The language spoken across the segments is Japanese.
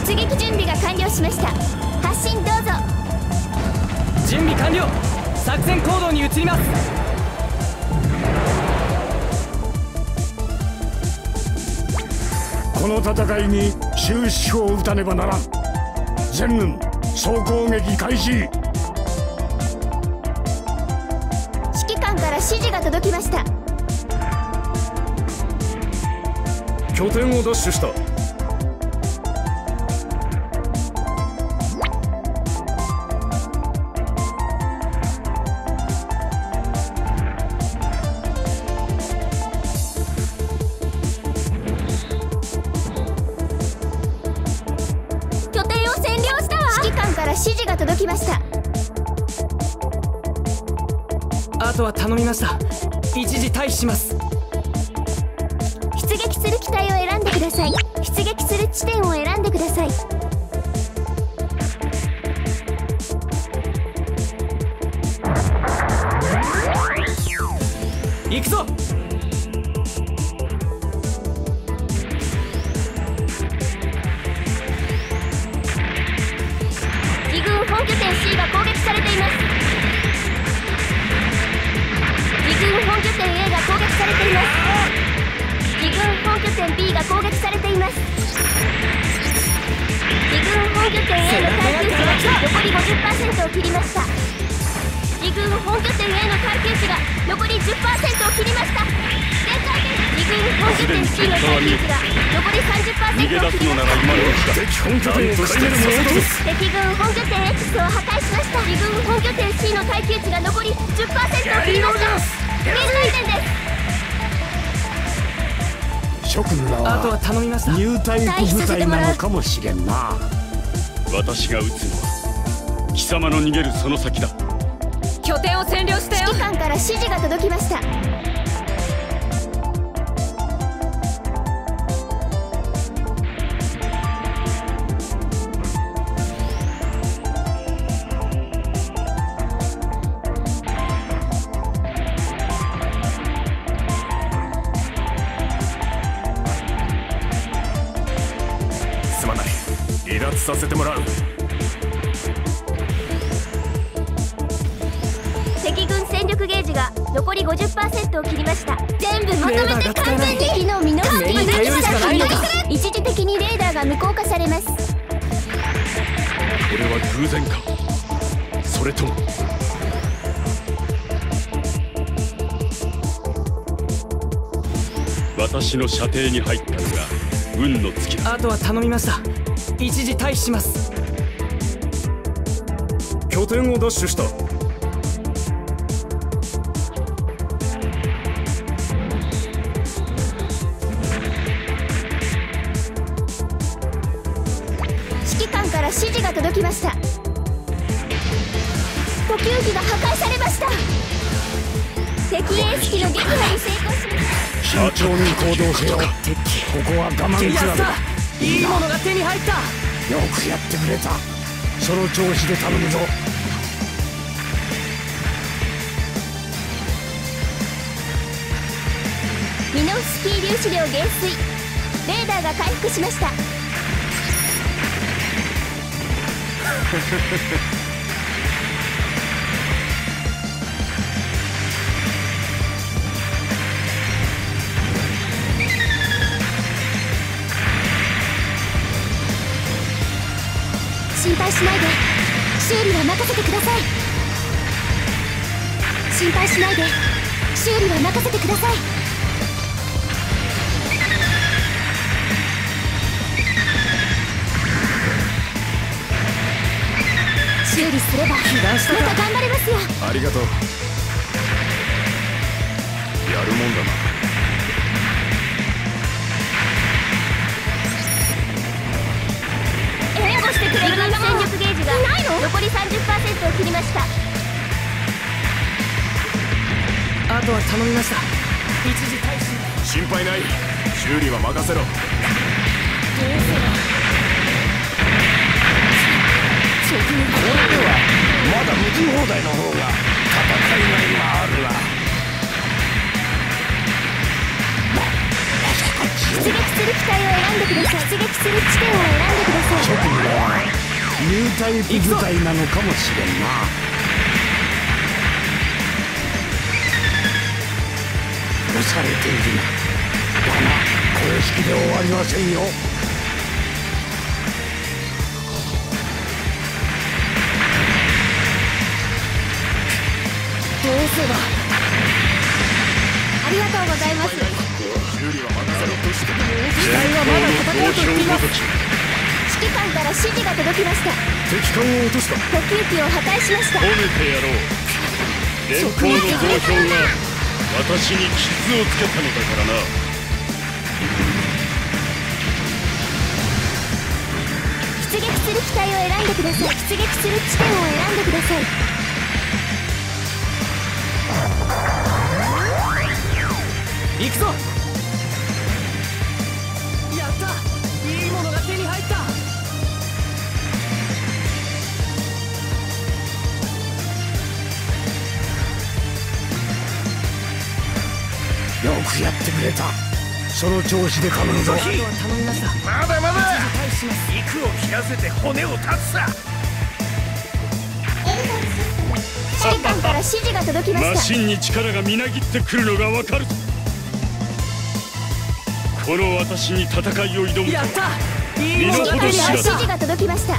出撃準備が完了しました。発進どうぞ。 準備完了。作戦行動に移ります。 この戦いに終止符を打たねばならん。全軍総攻撃開始。 指揮官から指示が届きました。 拠点を奪取した。 拠点を占領したわ。指揮官から指示が届きました。 あとは頼みました。一時退避します。 出撃する機体を選んでください。出撃する地点を選んでください。 行くぞ。 自軍本拠点 C が攻撃されています。自軍本拠点 A が攻撃されています。自軍本拠点 B が攻撃されています。自軍本拠点 A の耐久値が残り 50% を切りました。自軍本拠点 A の耐久値が残り 10% を切りました。現在自軍本拠点 C の耐久値が残り 30% を切りました。 敵本拠点を壊滅ものとす。 敵軍本拠点 X を破壊しました。自軍本拠点 C の耐久値が残り 10% を切りました。現在点です。 諸君らあとは頼みました。 ニュータイプ部隊なのかもしれんな。 私が撃つのは貴様の逃げるその先だ。 拠点を占領したよ。指揮官から指示が届きました。 すまない。離脱させてもらう。 敵軍戦力ゲージが残り 50% を切りました。全部まとめて完全に敵のミノスキー頼るしかないのか。 一時的にレーダーが無効化されます。 これは偶然か、それとも私の射程に入ったのが運の尽きだ。 あとは頼みました。一時退避します。 拠点を奪取した。 指揮官から指示が届きました。補給機が破壊されました。敵エース機の撃破に成功しました。 慎重に行動せよ。ここは我慢比べだ。 やった。いいものが手に入った。 よくやってくれた。その調子で頼むぞ。 ミノフスキー粒子量減衰。レーダーが回復しました。心配しないで。修理は任せてください。心配しないで。修理は任せてください。修理すればまた頑張れますよ。 ありがとう。やるもんだな。 援護してくれる仲間は戦力ゲージが残り 30% を切りました。 あとは頼みました。一時退避。 心配ない。修理は任せろ。これではまだ無人砲台の方が戦いがいがあるな。 出撃する機体を選んでください。出撃する地点を選んでください。 諸君ニュータイプ部隊なのかもしれんな。押されているな。だが公式で終わりませんよ。 どうすれば。ありがとうございます。 修理は任せろとして機体はまだ戦うと言っています。 指揮官から指示が届きました。 敵艦を落とした。 補給機を破壊しました。 褒めてやろう。連邦の増票が私に傷をつけたのだからな。 出撃する機体を選んでください。出撃する地点を選んでください。 行くぞ。やった、いいものが手に入った。 よくやってくれた。その調子で頼むぞ。 あとは頼みました。 まだまだ対します。 肉を切らせて骨を断つさ。 指揮官から指示が届きました。 マシンに力がみなぎってくるのがわかる。この私に戦いを挑むやった、いい身ものが手にの程知らず。 指示が届きました。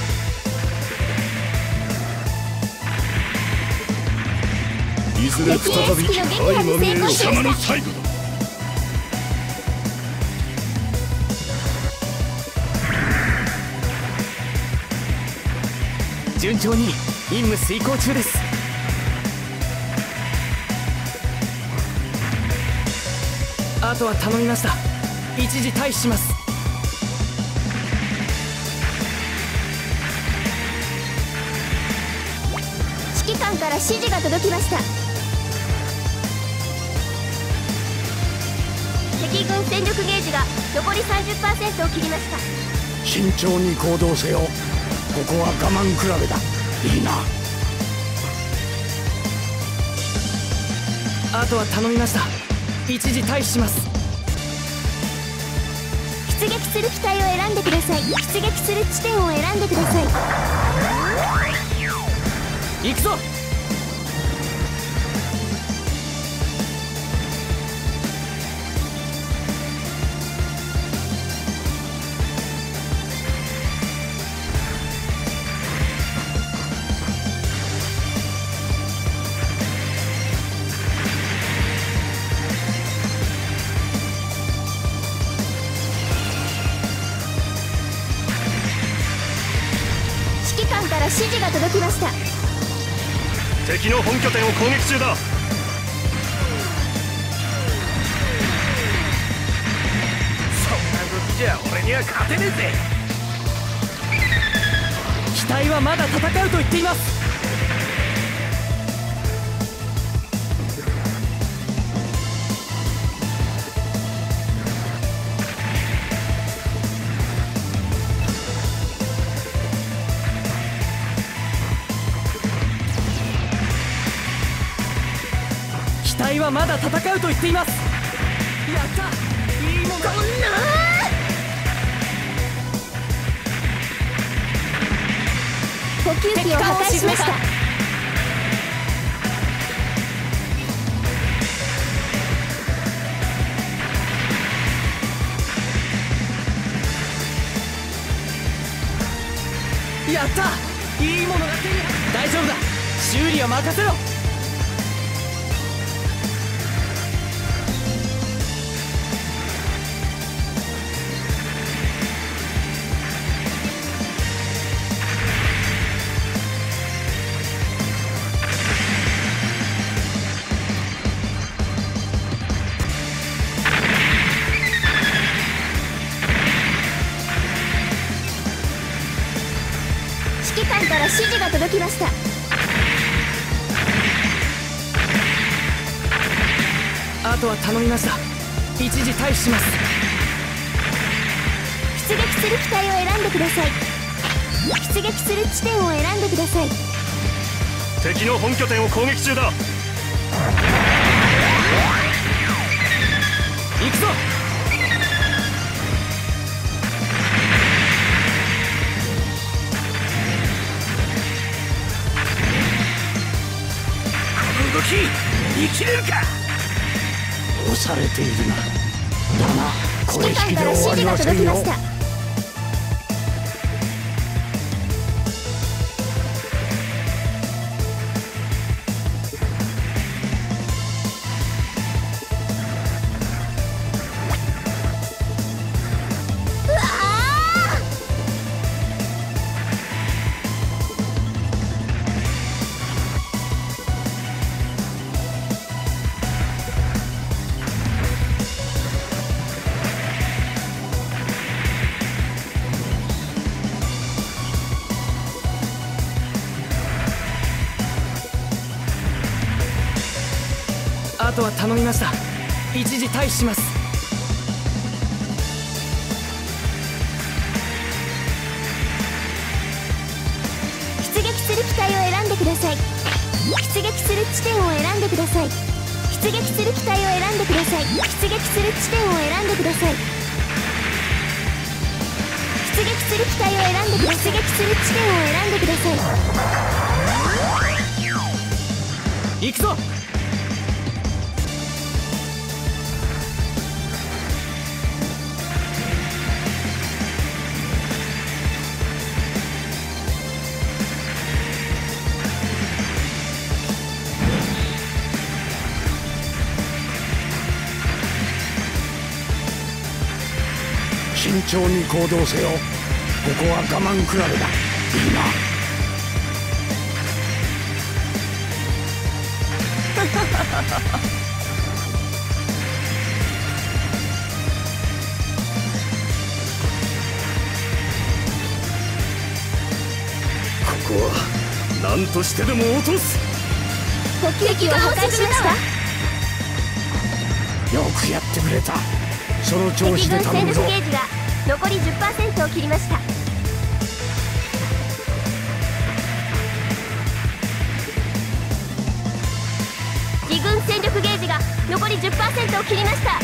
いずれ再び敵エース機の撃破に成功しま様のした。 最後だ。 順調に任務遂行中です。あとは頼みました。一時退避します。 指揮官から指示が届きました。敵軍戦力ゲージが残り 30% を切りました。 慎重に行動せよ。ここは我慢比べだ。いいな。 あとは頼みました。一時退避します。 出撃する機体を選んでください。出撃する地点を選んでください。 行くぞ。 指揮官から指示が届きました。 敵の本拠点を攻撃中だ。 そんな時じゃ俺には勝てねえぜ。 機体はまだ戦うと言っています。機体はまだ戦うと言っています。やった、いいもの。 補給機を破壊しました。 やった、いいものが手に入った。大丈夫だ、修理は任せろ。 指揮官から指示が届きました。 あとは頼みました。一時退避します。 出撃する機体を選んでください。出撃する地点を選んでください。 敵の本拠点を攻撃中だ。 行くぞ。 き生きれるか。押されているな。だがこれ引きで終わりませんよ。 あとは頼みました。一時退避します。 出撃する機体を選んでください。出撃する地点を選んでください。出撃する機体を選んでください。出撃する地点を選んでください。出撃する機体を選んでください。出撃する地点を選んでください。 行くぞ。 慎重に行動せよ。ここは我慢比べだ。いいな。 ここは何としてでも落とす。 補給機を破壊しました。 よくやってくれた。その調子敵軍戦で頼むぞ。 力ゲージが残り 10% を切りました。自軍戦力ゲージが残り 10% を切りました。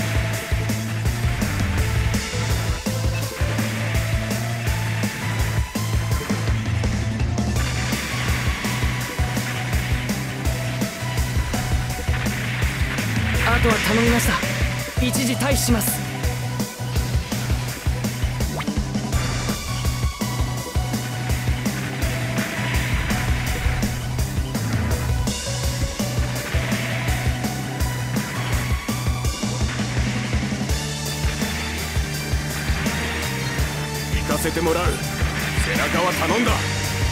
あとは頼みました。一時退避します。 行かせてもらう。背中は頼んだ。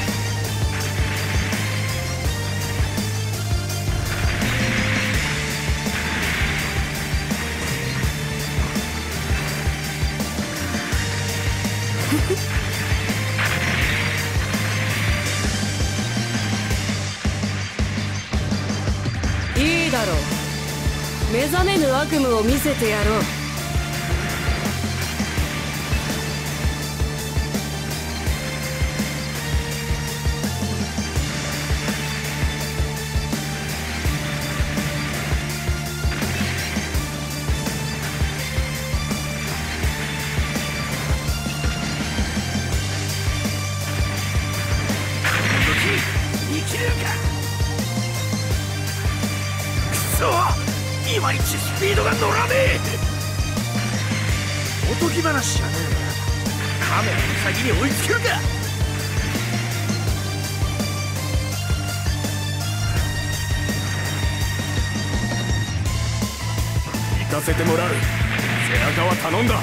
いいだろう。目覚めぬ悪夢を見せてやろう。 生きれるか。くそ、いまいちスピードが乗らねえ。おとぎ話じゃねえ。カメラの先に追いつけるか。 行かせてもらう。背中は頼んだ。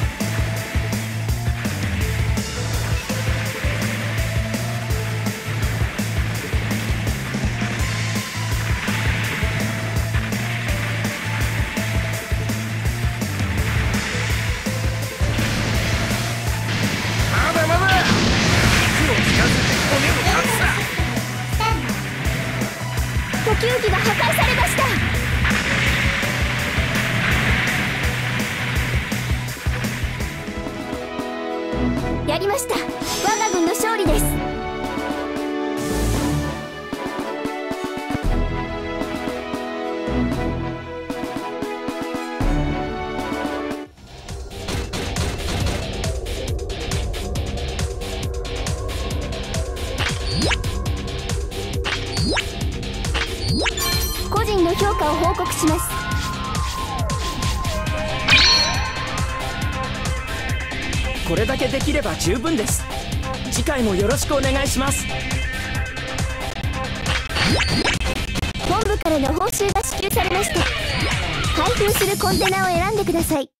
補給機が破壊されました。やりました。我が軍の勝利です。個人の評価を報告します。 これだけできれば十分です。次回もよろしくお願いします。 本部からの報酬が支給されました。開封するコンテナを選んでください。